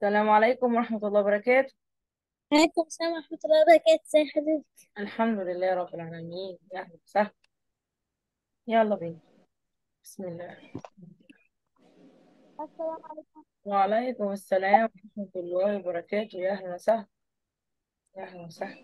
السلام عليكم ورحمة الله وبركاته. عليكم السلام ورحمة الله وبركاته، ازي حضرتك؟ الحمد لله رب العالمين، يا أهلا وسهلا. يلا بينا. بسم الله. السلام عليكم. وعليكم السلام ورحمة الله وبركاته، يا أهلا وسهلا. يا أهلا وسهلا.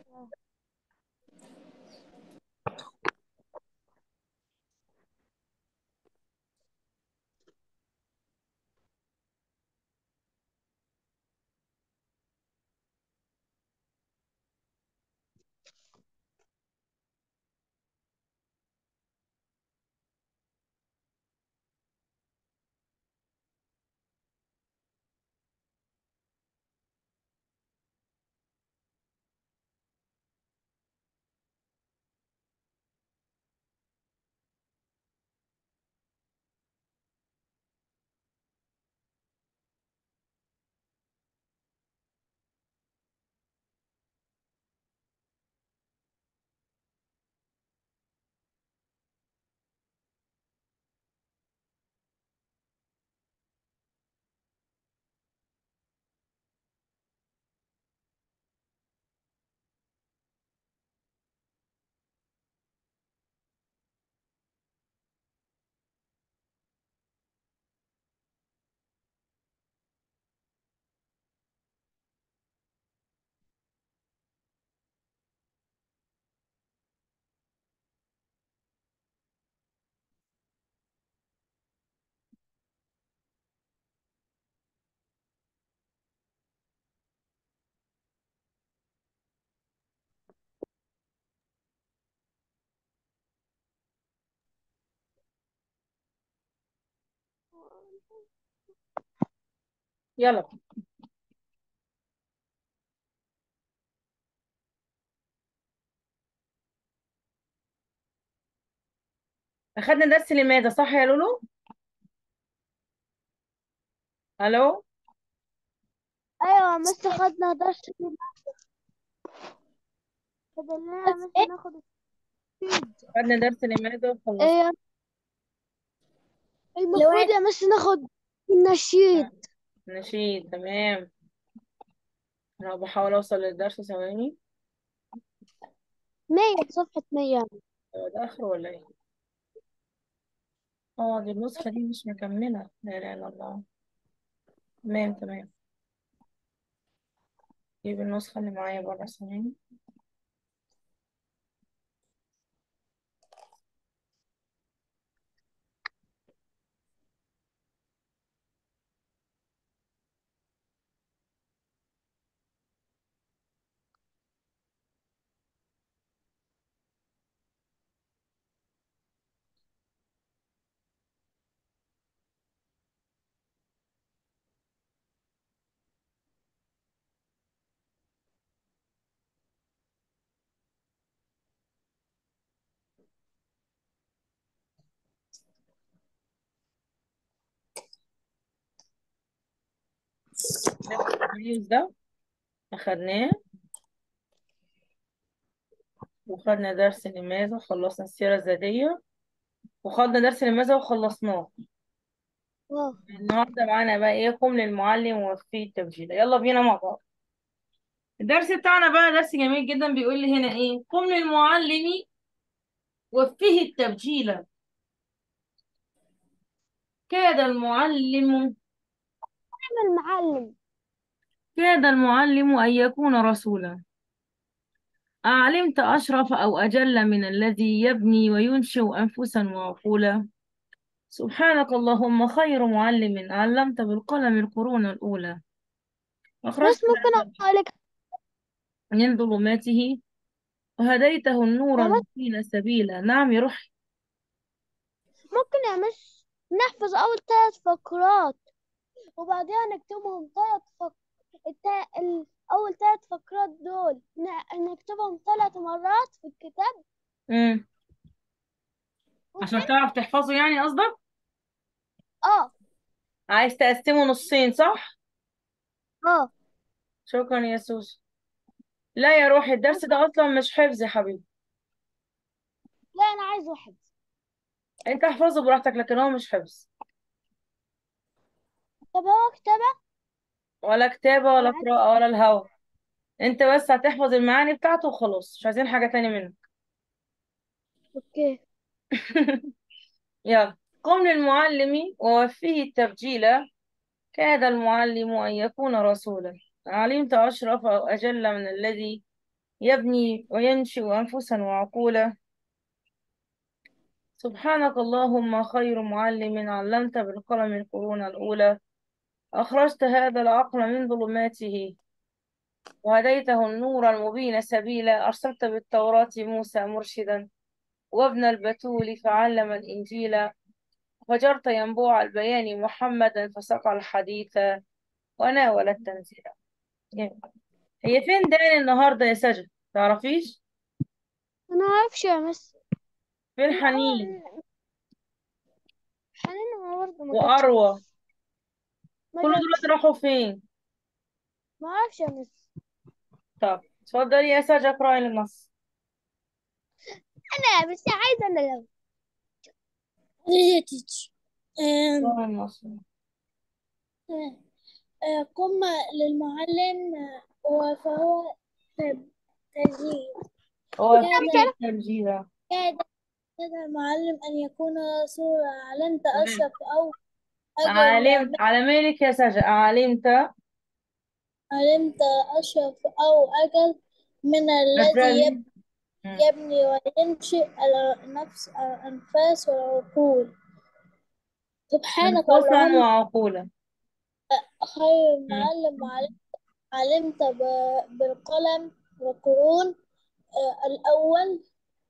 يلا بينا. أخدنا درس لماذا، صح يا لولو؟ ألو. ايوه مس خدنا درس كده. فضلنا مس ناخد السبيد. أخدنا درس لماذا وخلصنا. ايه المفروض يا مس ناخد النشيد. نشيد، تمام. أنا بحاول أوصل للدرس، ثواني. 100 صفحة 100. هو ده آخره ولا إيه؟ دي النسخة دي مش مكملة، لا إله إلا الله. تمام تمام. جيب النسخة اللي معايا بره، ثواني. الفيديو ده أخدناه، وخدنا درس لماذا وخلصنا السيرة الذاتية، وخدنا درس لماذا وخلصناه. اه النهارده معانا بقى ايه؟ قم للمعلم ووفيه التبجيل. يلا بينا مع بعض. الدرس بتاعنا بقى درس جميل جدا، بيقول لي هنا ايه؟ قم للمعلم وفيه التبجيل. كاد المعلم المعلم. كاد المعلم أن يكون رسولا. أعلمت أشرف أو أجل من الذي يبني وينشئ أنفسا وعقولا. سبحانك اللهم خير معلم علمت بالقلم القرون الأولى. أخرجت بس ممكن اقول لك من ظلماته وهديته النور يا مس، المبين سبيلا. نعم يا روحي. ممكن يا مس نحفظ اول 3 فقرات وبعدها نكتبهم اول 3 فقرات دول نكتبهم 3 مرات في الكتاب. مم. عشان ممكن. تعرف تحفظه يعني قصدك؟ اه. عايز تقسمه نصين، صح؟ اه. شكرا يا سوسو. لا يا روحي، الدرس ممكن. ده اصلا مش حفظ يا حبيبي. لا انا عايز واحد. انت احفظه براحتك، لكن هو مش حفظ. طب هو كتابة. ولا كتابة ولا عادي. قراءة ولا الهوا. انت بس هتحفظ المعاني بتاعته وخلاص، مش عايزين حاجة تاني منك. اوكي. يلا. قم للمعلم ووفيه التبجيل، كاد المعلم أن يكون رسولا. علمت أشرف أو أجل من الذي يبني وينشئ أنفسا وعقولا. سبحانك اللهم خير معلم، علمت بالقلم القرون الأولى. أخرجت هذا العقل من ظلماته، وهديته النور المبين سبيلا. أرسلت بالتوراة موسى مرشدا، وابن البتول فعلم الإنجيل. فجرت ينبوع البيان محمدا، فسقى الحديث وناول التنزيل. جميل. هي فين داني النهارده يا سجد؟ تعرفيش؟ انا عارفش يا مس. فين لا، حنين حنين برضه ما جاتش يا وأروى؟ مس. ما كل دول جاتش. راحوا فين؟ ما اعرفش يا مس. طب اتفضلي يا سجد اقرأي النص. انا بس عايزه انا لو ريتش. اقرأي النص. قم للمعلم فهو تجريد. هو فيه كاد الترجيح. كاد كاد المعلم أن يكون رسولا. علمت تمام. أشرف أو أجل على مالك يا سجد، علمت علمت أشرف أو أجل من الذي أجل. مم. يبني وينشئ النفس الأنفاس والعقول. سبحانك أنفسا اللهم وعقولا. خير مم. معلم. علمت بالقلم والقرون الأول.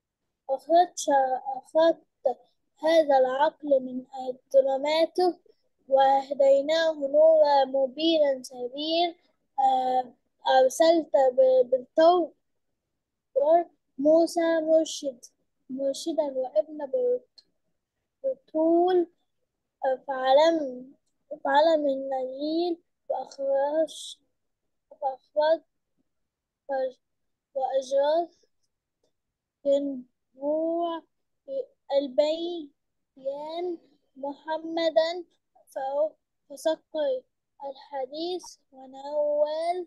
أخذت هذا العقل من ظلماته، وهديناه نورا مبينا سبيل. أرسلت بالتوراة موسى مرشدا وابن بطول. فعلم فعلم النجيل. وأخرج وأجرى ينبوع البيان محمدا. فسقي الحديث ونول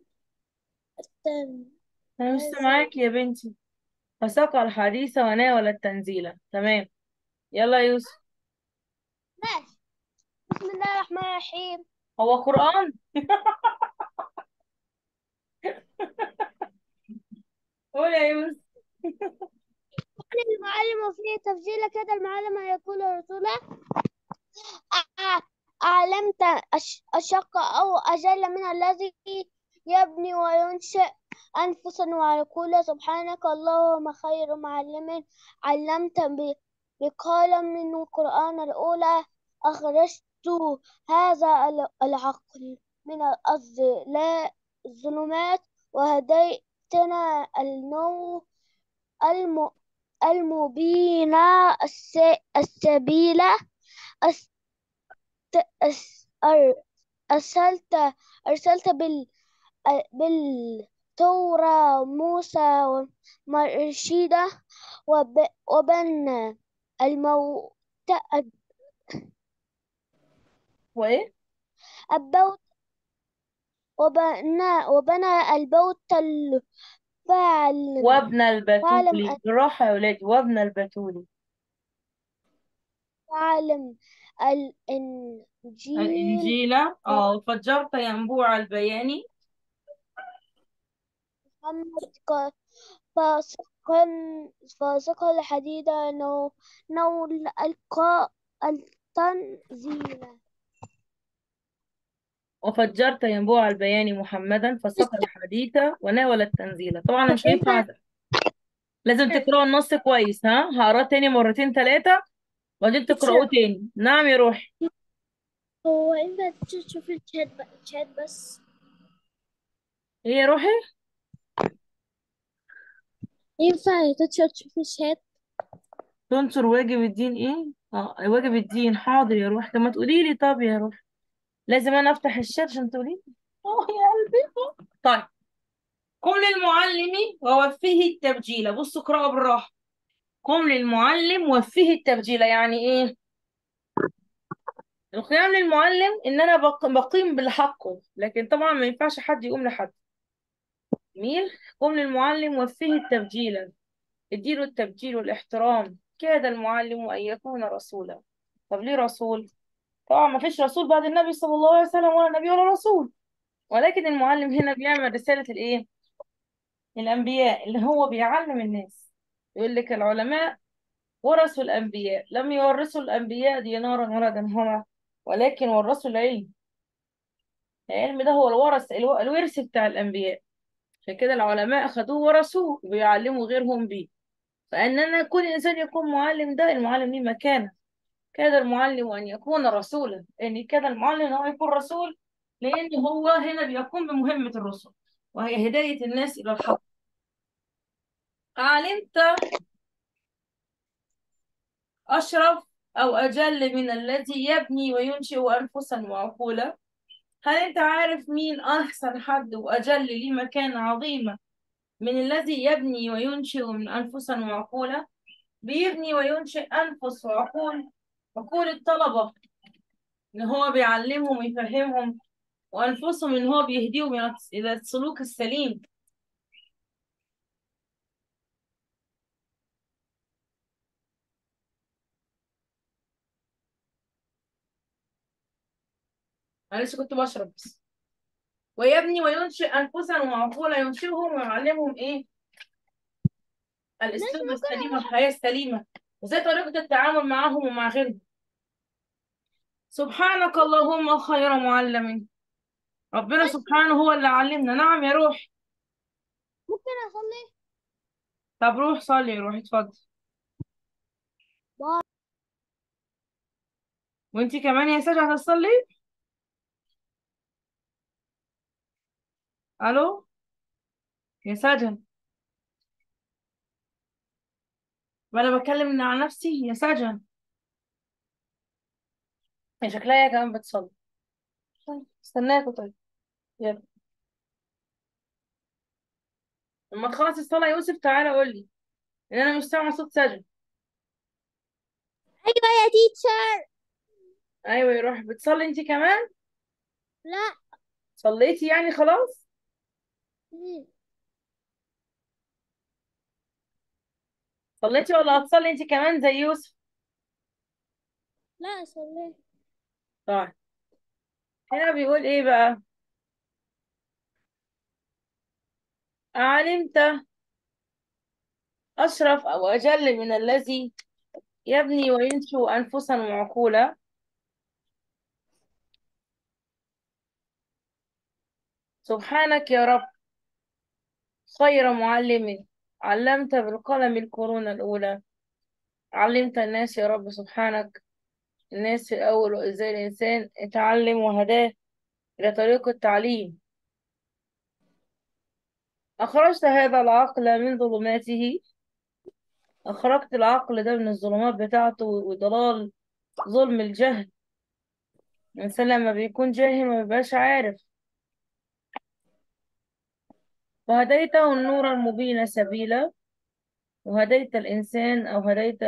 أنا مش التنازل. سامعاك يا بنتي. فساق الحديث وناول التنزيل. تمام. يلا يا يوسف. ماشي. بسم الله الرحمن الرحيم. هو قرآن؟ قول يا يوسف. قال المعلم فيه تفجير كده المعلم هيكون رسولا. أ- أعلمت أشق أو أجل من الذي يبني وينشئ أنفسا وعقولا. سبحانك اللهم خير معلم، علمت بقلم من القرآن الأولى. أخرجت هذا العقل من الظلمات، وهديتنا النور الم- المبين السبيل. أس- أر- أرسلت أرسلت بالتوراة موسى مرشدا، وبنى الموت وإيه؟ البوت وبنى البوت الفاعل. وابن فاعلم البتول، بالراحة يا ولادي، وابن البتول. فاعلم الإنجيل. الإنجيل. فجرت ينبوع البيان. محمد فسقا فسقا الحديد نول التنزيل. وفجرت ينبوع البيان محمدا، فسق الحديث وناول التنزيل. طبعا مش انت هينفع. لازم تقرأوا النص كويس، ها؟ هقراه تاني مرتين ثلاثة وبعدين تقرأوه تيتشر. تاني. نعم يا روحي. هو انت تشوف الشات بس. ايه يا روحي؟ ينفع تيتشر تشوف الشات؟ تنشر واجب الدين ايه؟ واجب الدين. حاضر يا روحي. طب ما تقولي لي. طب يا روحي، لازم انا افتح الشات عشان تقولي لي؟ يا قلبي. طيب. قم للمعلم ووفيه التبجيل. بصوا اقرأوا بالراحة. قم للمعلم وفيه التبجيل يعني ايه؟ القيام للمعلم ان انا بقيم بالحقه، لكن طبعا ما ينفعش حد يقوم لحد. جميل. قم للمعلم وفيه التبجيلا، اديله التبجيل والاحترام. كاد المعلم ان يكون رسولا. طب ليه رسول؟ طبعا ما فيش رسول بعد النبي صلى الله عليه وسلم، ولا نبي ولا رسول. ولكن المعلم هنا بيعمل رسالة الايه؟ الانبياء، اللي هو بيعلم الناس. يقول لك العلماء ورثوا الانبياء، لم يورثوا الانبياء دينارا ولا درهما، ولكن ورثوا العلم. العلم ده هو الورث بتاع الانبياء. عشان كده العلماء خدوه ورثوه وبيعلموا غيرهم بيه. فان انا كل انسان يكون معلم، ده المعلم ليه مكانه. كاد المعلم ان يكون رسولا، يعني كاد المعلم ان هو يكون رسول، لان هو هنا بيقوم بمهمة الرسل، وهي هداية الناس الى الحق. علمت أشرف أو أجل من الذي يبني وينشئ أنفسا وعقولا؟ هل أنت عارف مين أحسن حد وأجل ليه مكانة عظيمة من الذي يبني وينشئ من أنفسا وعقولا؟ بيبني وينشئ أنفس وعقول. عقول الطلبة إن هو بيعلمهم ويفهمهم، وأنفسهم إن هو بيهديهم إلى السلوك السليم. معلش كنت بشرب بس. ويبني وينشئ أنفسا وعقولا، ينشئهم ويعلمهم إيه؟ مش الأسلوب ممكن السليم والحياة السليمة، وزي طريقة التعامل معهم ومع غيرهم. سبحانك اللهم خير معلم. ربنا مش سبحانه هو اللي علمنا. نعم يا روح. ممكن اصلي. طب روح صلي، روح اتفضل. باي. وانتي كمان يا سجع هتصلي؟ الو يا سجن. ما انا بتكلم عن نفسي يا سجن. هي شكلها هي كمان بتصلي. طيب استناكوا طيب. يلا لما تخلص الصلاة يا يوسف تعالى قول لي، لان انا مش سامعة صوت سجن. ايوه يا تيتشر. ايوه يا روح، بتصلي انتي كمان؟ لا. صليتي يعني خلاص؟ مم. صليتي ولا هتصلي انتي كمان زي يوسف؟ لا صلي. طيب هنا بيقول ايه بقى؟ علمت أشرف أو أجل من الذي يبني وينشئ أنفسا وعقولا؟ سبحانك يا رب خير معلم، علمت بالقلم القرون الأولى. علمت الناس يا رب سبحانك، الناس في الأول، وإزاي الإنسان اتعلم وهداه إلى طريق التعليم. أخرجت هذا العقل من ظلماته، أخرجت العقل ده من الظلمات بتاعته وضلال ظلم الجهل. الإنسان لما بيكون جاهل ما بيبقاش عارف. وهديته النور المبين سبيلا، وهديت الإنسان أو هديت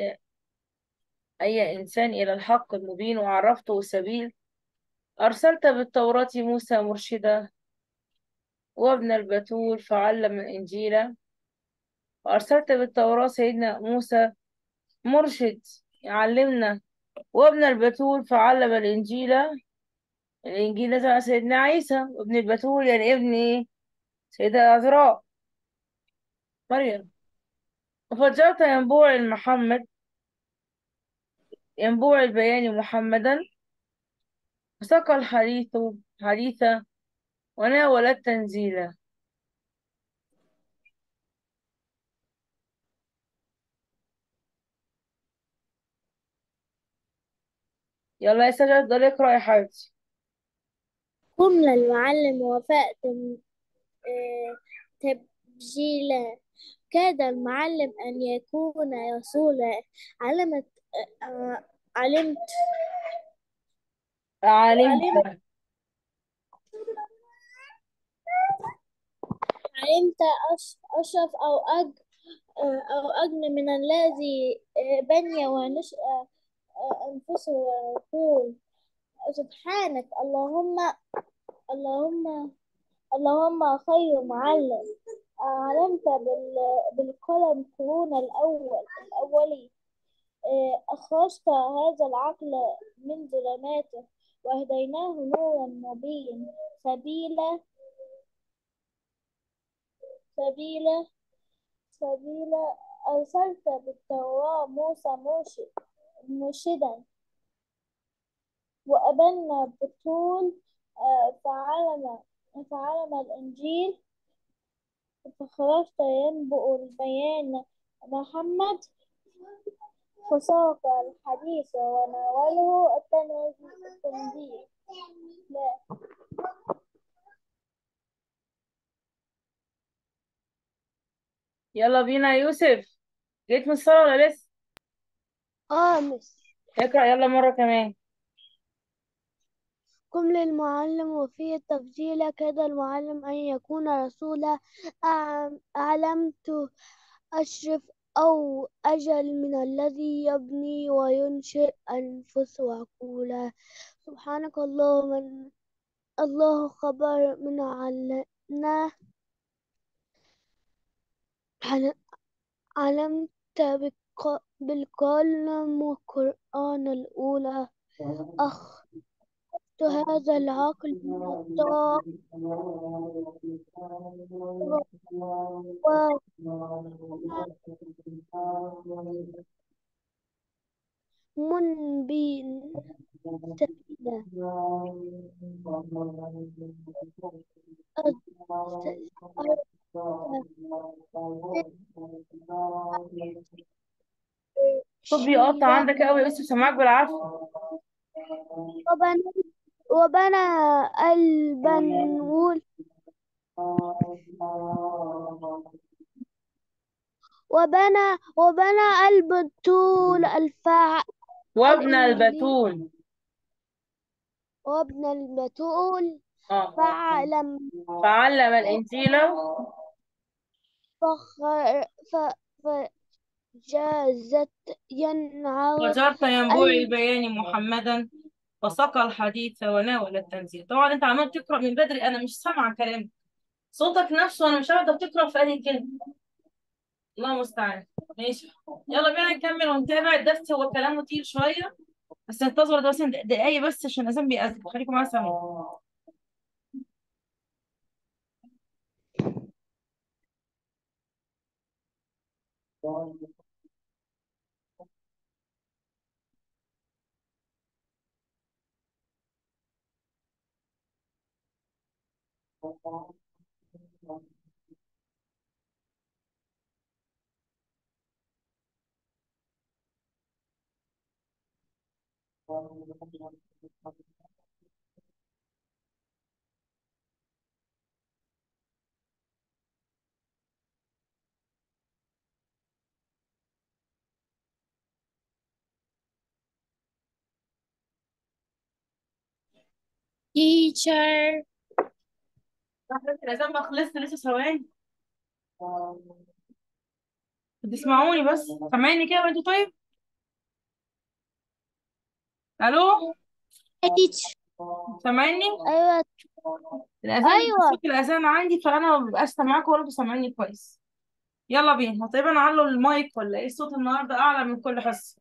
أي إنسان إلى الحق المبين وعرفته السبيل. أرسلت بالتوراة موسى مرشدا، وابن البتول فعلم الإنجيل. وأرسلت بالتوراة سيدنا موسى مرشد يعلمنا، وابن البتول فعلم الإنجيل. الإنجيل ده تبع سيدنا عيسى، وابن البتول يعني ابن إيه؟ سيدة عذراء مريم. وفجرت ينبوع محمد، ينبوع البيان محمدا، وسقى الحديث حديثا، وناول التنزيل. يلا يا سجاد افضل اقرا يا حبيبتي. قم للمعلم وفاء تبجيلا. كاد المعلم أن يكون رسولا. علمت علمت علمت علمت. علمت أشرف أو أجل من الذي بني ونشأ أنفسه ويقول. سبحانك اللهم اللهم خير معلم. علمت بالقلم قرون الأولي. أخرجت هذا العقل من ظلماته، وهديناه نورا مبين. سبيلا سبيلا سبيلا أرسلت بالتوراة موسى مرشدا، وأبنى بطول. فعلم الإنجيل، فخرجت ينبؤ البيان. محمد فساق الحديث وناوله التنزيل. لا. يلا بينا يا يوسف. جيت من الصلاة ولا لسه؟ مس. اقرأ يلا مرة كمان. قم للمعلم وفيه التفضيل، كاد المعلم أن يكون رسولا. أعلمت أشرف أو أجل من الذي يبني وينشئ أنفس وعقولا. سبحانك اللهم. الله خبر من علمنا. علمت بالقلم والقرآن الأولى. أخذت هذا العقل من الطاق ومنبين سبيلا. أرسلت صوت بيقطع شيلا. عندك قوي يا يوسف، سامعك بالعافية. وبنى وبنى البنول وبنى البتول وابن الإنجيلي. البتول. وابن البتول اه. فعلم فعلم الإنجيل. فخر فجازت ينعر وجرت ينبوع ال... البيان محمدا، وسقى الحديث وناول التنزيل. طبعا انت عمال تقرأ من بدري، انا مش سامعة كلامك، صوتك نفسه انا مش عارفة بتقرأ في اي كلمة. الله المستعان. ماشي. يلا بينا نكمل ونتابع الدرس، هو كلامه تقيل شوية، بس انتظروا ده بس دقايق بس عشان الأذان بيأذن، خليكم معايا سامعين. teacher. بس الأذان ما خلصت لسه ثواني، بتسمعوني بس؟ سامعيني كده وانتوا طيب؟ ألو؟ teacher. سامعيني؟ أيوة. الأذان أيوة. صوت الأذان عندي، فأنا ما ببقاش سامعاكم ولا انتوا سامعيني كويس. يلا بينا، هو تقريبا علوا المايك ولا ايه؟ الصوت النهارده أعلى من كل حصة.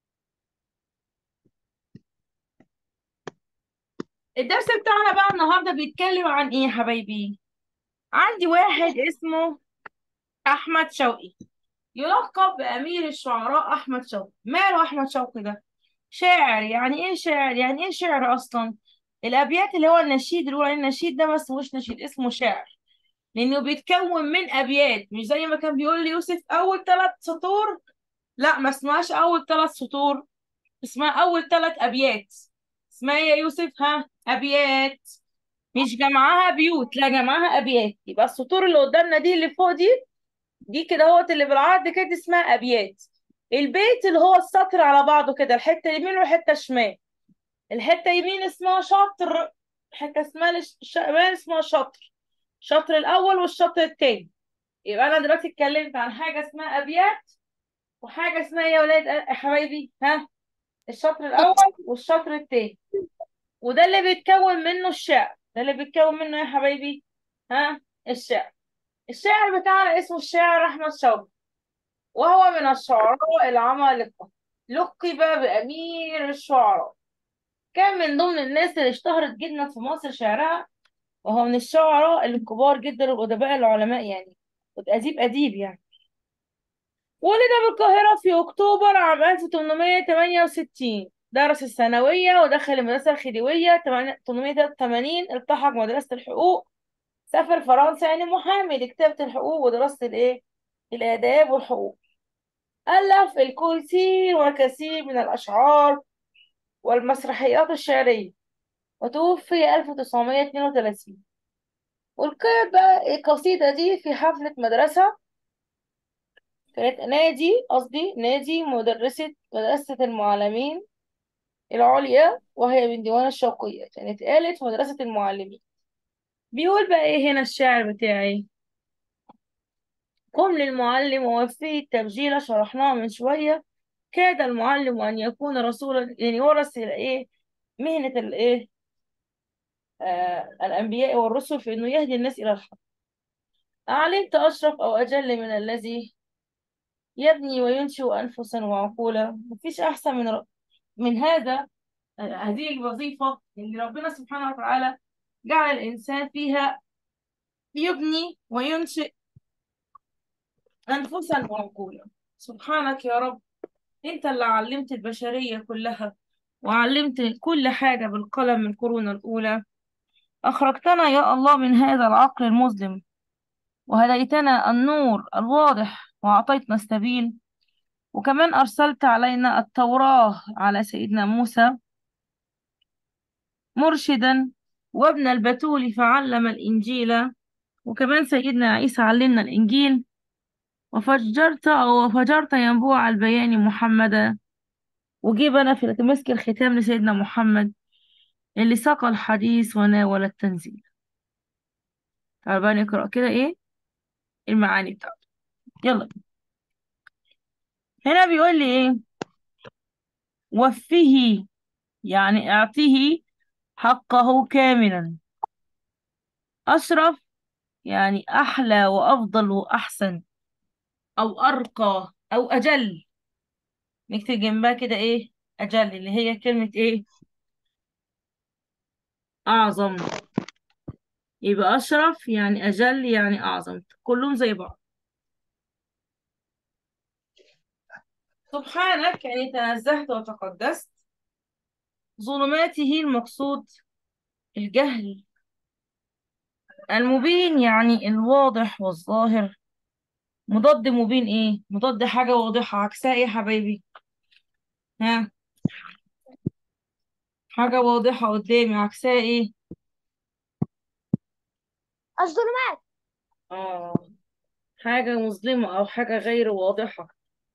الدرس بتاعنا بقى النهارده بيتكلم عن ايه يا حبايبي؟ عندي واحد اسمه أحمد شوقي، يلقب بأمير الشعراء. أحمد شوقي ماله؟ أحمد شوقي ده شاعر. يعني إيه شاعر؟ يعني إيه شعر أصلا؟ الأبيات اللي هو النشيد، اللي هو النشيد ده ما اسمهوش نشيد، اسمه شعر، لأنه بيتكون من أبيات، مش زي ما كان بيقول لي يوسف أول 3 سطور. لا، ما اسمهاش أول 3 سطور، اسمها أول 3 أبيات. اسمها إيه يا يوسف؟ ها، أبيات. مش جمعها بيوت، لا جمعها أبيات. يبقى السطور اللي قدامنا دي اللي فوق دي كده هوت اللي بالعرض كده اسمها ابيات. البيت اللي هو السطر على بعضه كده، الحته اليمين والحته الشمال. الحته يمين اسمها شطر، الحته شمال اسمها شطر. الشطر الاول والشطر التاني. يبقى انا دلوقتي اتكلمت عن حاجه اسمها ابيات، وحاجه اسمها إيه يا ولاد يا حبايبي؟ ها، الشطر الاول والشطر التاني. وده اللي بيتكون منه الشعر، ده اللي بيتكون منه يا حبايبي، ها، الشعر. الشاعر بتاعنا اسمه الشاعر أحمد شوقي، وهو من الشعراء العمالقة، لقب بأمير الشعراء. كان من ضمن الناس اللي اشتهرت جدا في مصر شعرها، وهو من الشعراء الكبار جدا الأدباء العلماء يعني، أديب أديب يعني. ولد بالقاهرة في أكتوبر عام 1868. درس الثانوية ودخل المدرسة الخديوية 883. التحق مدرسة الحقوق. سافر فرنسا يعني محامي لكتابة الحقوق ودراسة الآداب والحقوق. ألف الكثير والكثير من الأشعار والمسرحيات الشعرية، وتوفي 1932. والقيت بقى القصيدة دي في حفلة مدرسة، كانت نادي مدرسة المعلمين العليا، وهي من ديوان الشوقية، كانت قالت في مدرسة المعلمين. بيقول بقى ايه هنا الشعر بتاعي: قم للمعلم ووفيه التبجيل، شرحناها من شوية. كاد المعلم أن يكون رسولا، يعني ورث الايه، مهنة الايه، الأنبياء والرسل في إنه يهدي الناس إلى الحق. أعلمت أشرف أو أجل من الذي يبني وينشئ أنفسا وعقولا؟ مفيش أحسن من هذا، هذه الوظيفة اللي ربنا سبحانه وتعالى جعل الإنسان فيها يبني وينشئ أنفسا وعقولا. سبحانك يا رب، أنت اللي علمت البشرية كلها، وعلمت كل حاجة بالقلم من القرون الأولى. أخرجتنا يا الله من هذا العقل المظلم، وهديتنا النور الواضح، وأعطيتنا السبيل. وكمان أرسلت علينا التوراة على سيدنا موسى مرشدا، وابن البتول فعلم الإنجيل. وكمان سيدنا عيسى علمنا الإنجيل. وفجرت ينبوع البيان محمدا. وجيب أنا في مسك الختام لسيدنا محمد اللي ساق الحديث وناول التنزيل. تعال بقى نقرأ كده إيه المعاني بتاعته. يلا. هنا بيقول لي إيه: وفيه، يعني اعطيه حقه كاملا. أشرف، يعني أحلى وأفضل وأحسن، أو أرقى أو أجل. نكتب جنبها كده إيه، أجل، اللي هي كلمة إيه، أعظم. يبقى أشرف يعني أجل يعني أعظم، كلهم زي بعض. سبحانك يعني تنزهت وتقدست. ظلماته المقصود الجهل. المبين يعني الواضح والظاهر. مضاد مبين ايه، مضاد حاجة واضحة، عكسها ايه يا حبايبي، ها، حاجة واضحة قدامي عكسها ايه؟ الظلمات. اه، حاجة مظلمة او حاجة غير واضحة.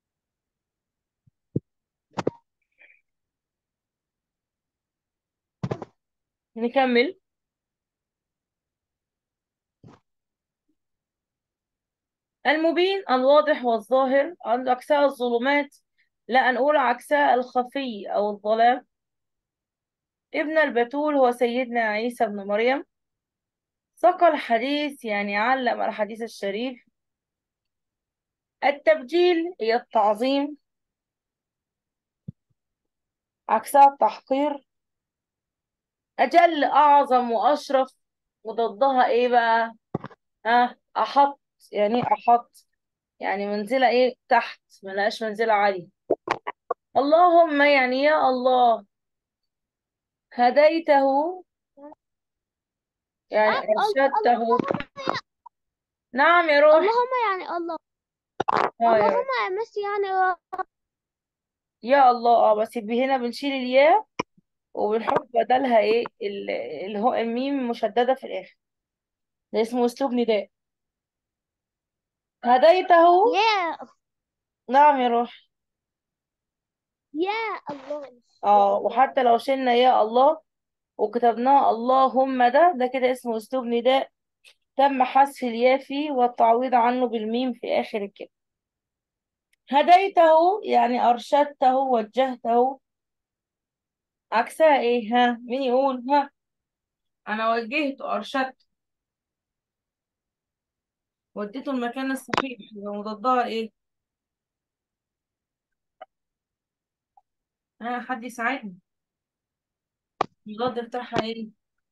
نكمل. المبين الواضح والظاهر، عكسها الظلمات، لا نقول عكسها الخفي او الظلام. ابن البتول هو سيدنا عيسى بن مريم. سقى الحديث يعني علم الحديث الشريف. التبجيل هي التعظيم، عكسها التحقير. أجل أعظم وأشرف، وضدها إيه بقى؟ أحط، يعني إيه أحط؟ يعني منزلة إيه تحت، ملهاش منزلة عالية. اللهم يعني يا الله، هديته يعني أرشدته. نعم يا روح. اللهم يعني الله. يا روح. اللهم يا مس يعني. يا الله، بس هنا بنشيل الياء وبنحط بدلها ايه اللي هو الميم مشددة في الآخر، ده اسمه أسلوب نداء. هديته. يا نعم يا روح. يا الله. يا الله. وحتى لو شلنا يا الله وكتبناها اللهم، ده كده اسمه أسلوب نداء، تم حذف الياء فيه والتعويض عنه بالميم في آخر الكلمة. هديته يعني أرشدته وجهته. عكسها ايه؟ ها، مين يقول؟ ها، انا وجهت وارشدت، وديته المكان الصحيح، يبقى مضادها ايه؟ ها، حد يساعدني. المضاد بتاعها ايه؟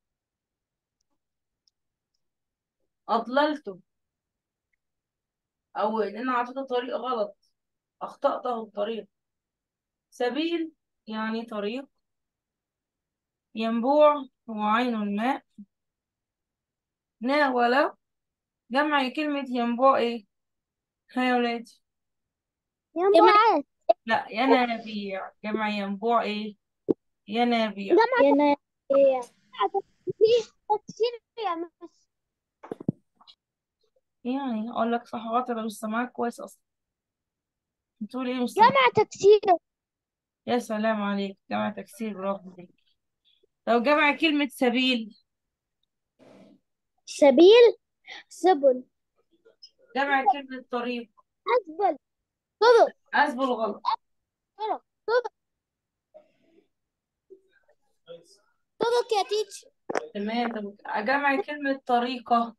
اضللته، او ان انا اعطيته طريق غلط، اخطأته الطريق. سبيل يعني طريق. ينبوع هو عين الماء. ناول، جمع كلمة ينبوع ايه؟ ها يا ولادي. ينبوعات. لا، ينابيع. جمع ينبوع ايه؟ ينابيع. جمع تكسير يا مس. يعني اقول لك صح غلط؟ انا مش سامعاك كويس اصلا. بتقول ايه؟ مش سامعاك. جمع تكسير. يا سلام عليك، جمع تكسير، برافو عليك. لو جمع كلمة سبيل. سبيل. سبل. جمع كلمة طريق. أسبل. طرق. أسبل غلط. طرق. طرق. طرق يا تيتش. تمام. طب جمع كلمة طريقة.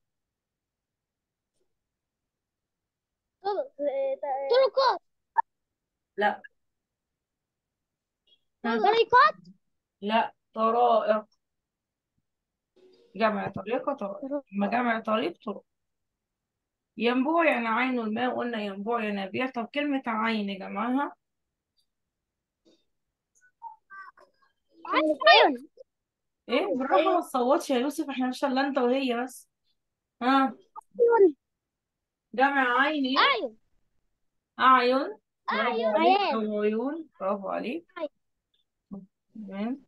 طرق. طرقات. لا. ها. طريقات. لا، طرائق. جمع طريقة طرائق. لما جمع طريق طرق. ينبوع يعني عين الماء، قلنا ينبوع ينابيع. طب كلمة عين جمعها عين. ايه؟ بالراحة، ما تصوتش يا يوسف، احنا مش الا انت وهي بس. ها. عين. جمع عين ايه؟ أعين. أعين. برافو أعين. عليك. عيان. أو عيون، برافو عليك. عين. تمام.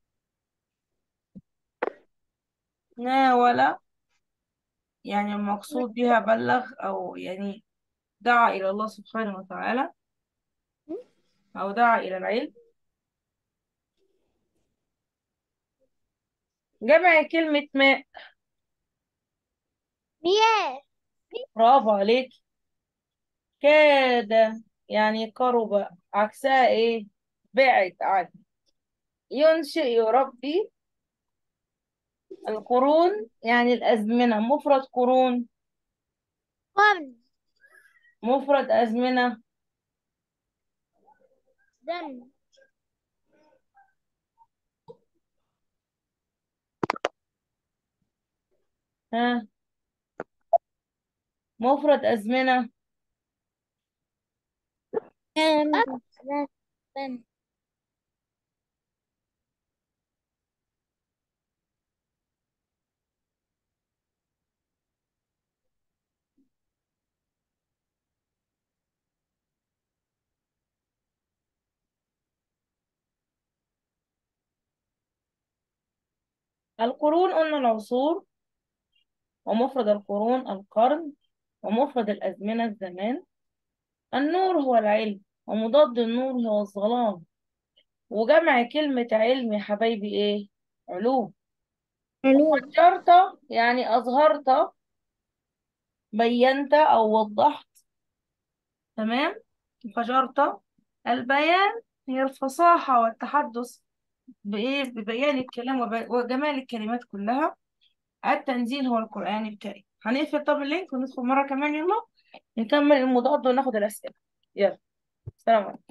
ناول يعني المقصود بها بلغ، أو يعني دعا إلى الله سبحانه وتعالى، أو دعا إلى العلم. جمع كلمة ماء. مياه. برافو عليك. كاد يعني قرب، عكسها إيه؟ بعد عنه. ينشئ يربي. القرون يعني الأزمنة. مفرد قرون. قرن. مفرد أزمنة. دم. ها، مفرد أزمنة. دم. القرون قلنا العصور، ومفرد القرون القرن، ومفرد الأزمنة الزمان. النور هو العلم، ومضاد النور هو الظلام. وجمع كلمة علم يا حبايبي ايه؟ علوم. علوم. وفجرت يعني أظهرت، بينت أو وضحت. تمام. فجرت. البيان هي الفصاحة والتحدث بإيه؟ ببيان الكلام وجمال الكلمات كلها. التنزيل هو القرآن الكريم. هنقفل طب اللينك وندخل مرة كمان، يلا نكمل المضاد وناخد الأسئلة. يلا، سلام عليكم.